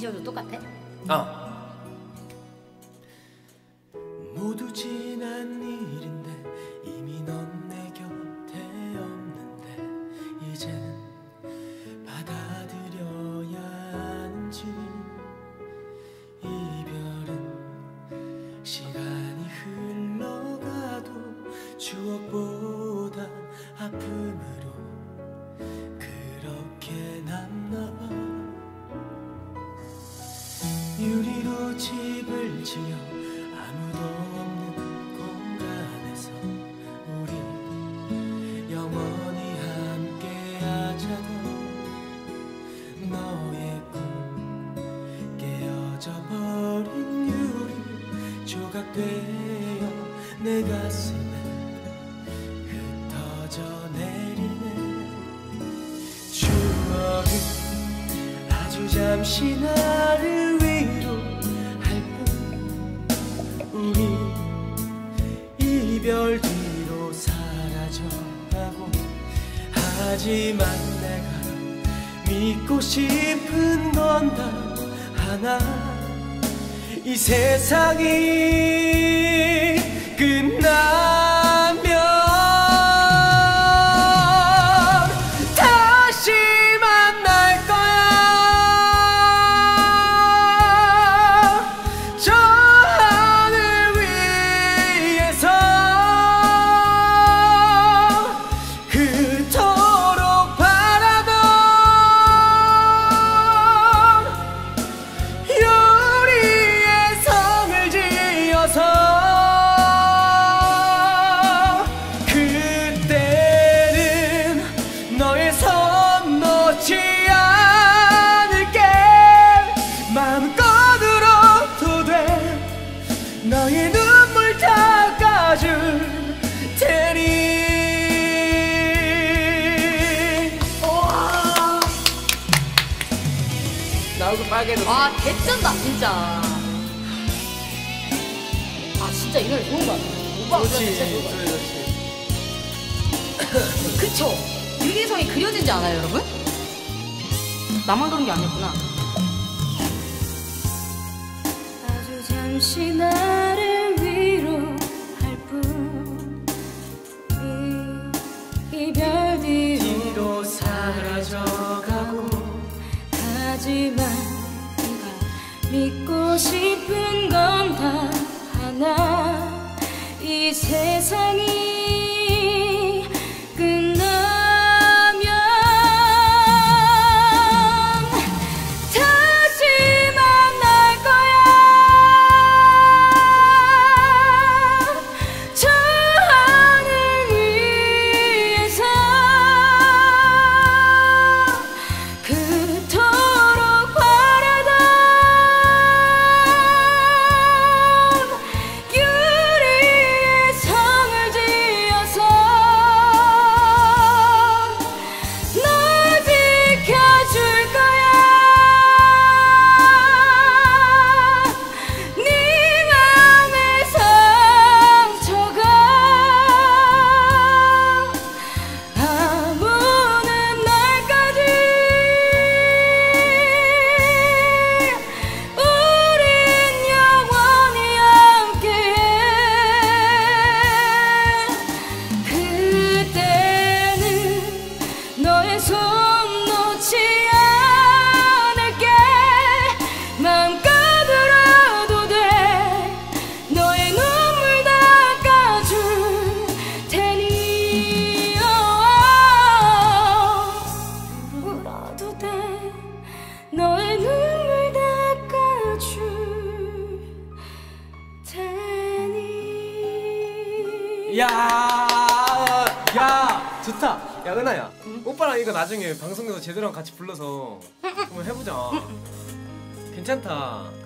비주얼도 똑같아? 모두 지난 일인데 이미 넌 내 곁에 없는데 이젠 받아들여야 하는지 이별은 시간이 흘러가도 추억보다 아픔으로 그렇게 남나봐. 유리로 집을 지어 아무도 없는 공간에서 우리 영원히 함께 하자던 너의 꿈 깨어져 버린 유리 조각되어 내 가슴에 흩어져 내리네. 추억은 아주 잠시 나를 위로할 뿐 우리 이별 뒤로 사라져가고 하지만 내가 믿고 싶은 건 단 하나. 이 세상이 끝나면 다시 만날 거야. 저 하늘 위에서 그토록 바라던 유리의 성을 지어서 그때는 너의 손 놓지 않을게. 마음껏 울어도 돼. 너의 눈물 닦아줄 테니. 나 얼굴 빨개졌어. 와 개쩐다 진짜. 아 진짜 이 노래 좋은 거 같아. 오빠 진짜 좋은 거 같아. 그쵸? 유리성이 그려지지 않아요 여러분? 나만 그런 게 아니었구나. 아주 잠시 나를 위로할 뿐 이별 뒤로 사라져가고 하지만 네가 믿고 싶은 건 단 하나. 이 세상이 끝나면 다시 만날 거야. 저 하늘 위에서 그토록 바라던 유리의 성을 지어서 널 지켜줄 거야. 네 맘의 상처가 아무는 날까지 우린 영원히 함께해. 그때는 너의 손 놓지 않을게. 마음껏 울어도 돼. 너의 눈물 닦아줄 테니. 울어도 돼. 너의 눈물 닦아줄 테니. 야, 야, 좋다. 야, 은하야. 오빠랑 이거 나중에 방송에서 제대로 같이 불러서 한번 해보자. 괜찮다.